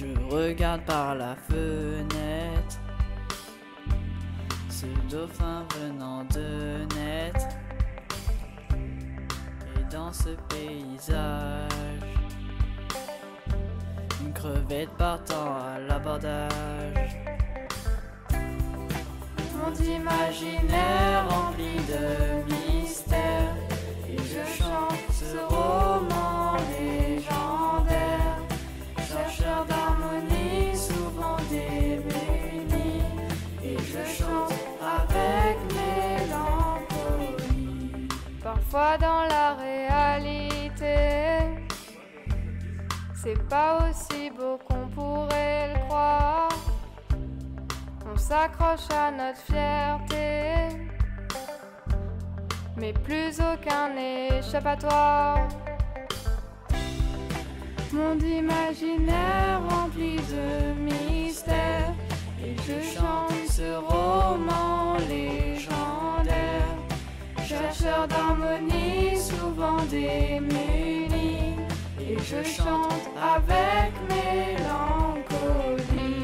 Je regarde par la fenêtre ce dauphin venant de naître. Et dans ce paysage, une crevette partant à l'abordage. Monde imaginaire rempli de mystères, et je chante ce roman légendaire. Chercheur d'harmonie, souvent démuni, et je chante avec mélancolie. Parfois dans la réalité, c'est pas aussi beau qu'on pourrait le croire. On s'accroche à notre fierté, mais plus aucun échappatoire. Monde imaginaire rempli de mystères, et je chante ce roman légendaire. Chercheur d'harmonie, souvent démuni, et je chante avec mélancolie.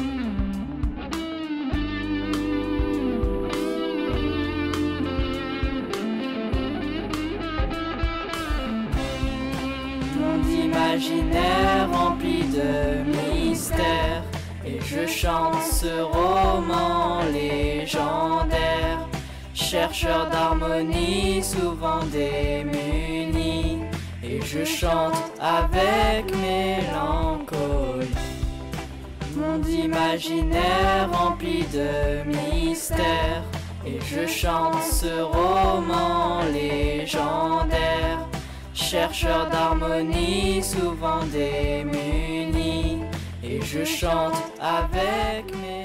Monde imaginaire rempli de mystères, et je chante ce roman légendaire. Chercheur d'harmonie, souvent démuni, et je chante avec mélancolie. Monde imaginaire rempli de mystères, et je chante ce roman légendaire. Chercheur d'harmonie, souvent démuni, et je chante avec mes